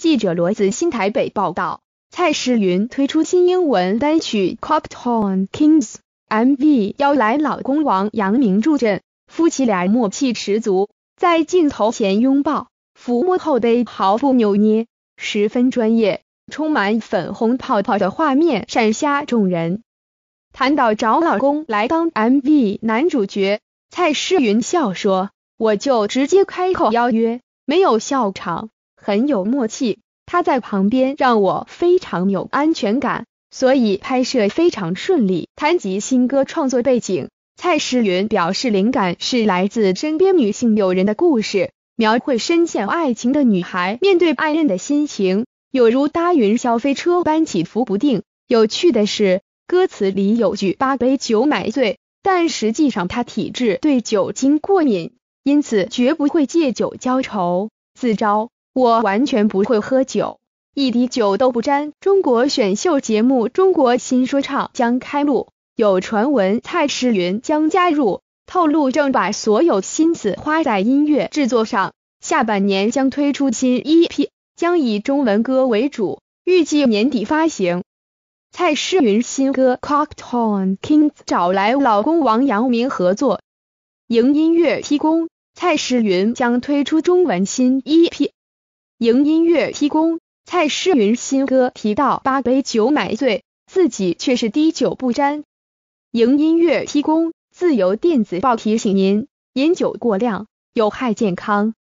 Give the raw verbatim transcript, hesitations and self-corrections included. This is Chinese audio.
记者罗子欣台北报道，蔡诗芸推出新英文单曲 Cocktail Kings M V 邀来老公王阳明助阵，夫妻俩默契十足，在镜头前拥抱、抚摸后背毫不扭捏，十分专业，充满粉红泡泡的画面闪瞎众人。谈到找老公来当 M V 男主角，蔡诗芸笑说：“我就直接开口邀约，没有笑场，很有默契。他在旁边让我非常有安全感，所以拍摄非常顺利。”谈及新歌创作背景，蔡诗芸表示灵感是来自身边女性友人的故事，描绘深陷爱情的女孩面对爱人的心情，有如搭云霄飞车般起伏不定。有趣的是，歌词里有句八杯酒买醉，但实际上他体质对酒精过敏，因此绝不会借酒浇愁。自招，我完全不会喝酒，一滴酒都不沾。中国选秀节目《中国新说唱》将开录，有传闻蔡诗芸将加入，透露正把所有心思花在音乐制作上，下半年将推出新 E P， 将以中文歌为主，预计年底发行。蔡诗芸新歌 Cocktail Kings 找来老公王阳明合作，迎音乐提供，蔡诗芸将推出中文新 E P。迎音乐提供，蔡诗芸新歌提到八杯酒买醉，自己却是滴酒不沾。迎音乐提供，自由电子报提醒您，饮酒过量有害健康。